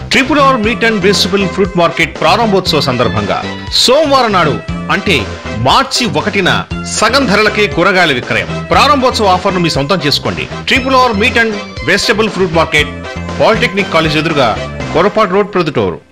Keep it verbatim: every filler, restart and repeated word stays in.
Triple R meat and vegetable fruit market ప్రారంభోత్సవ సందర్భంగా సోమవారం నాడు అంటే మార్చి ఒకటిన సగం ధరలకే కూరగాయల విక్రయం. ప్రారంభోత్సవ ఆఫర్ను మీ సొంతం చేసుకోండి. Triple R meat and vegetable fruit market, polytechnic college ఎదురుగా కొరపాటు రోడ్, ప్రొద్దుటూరు.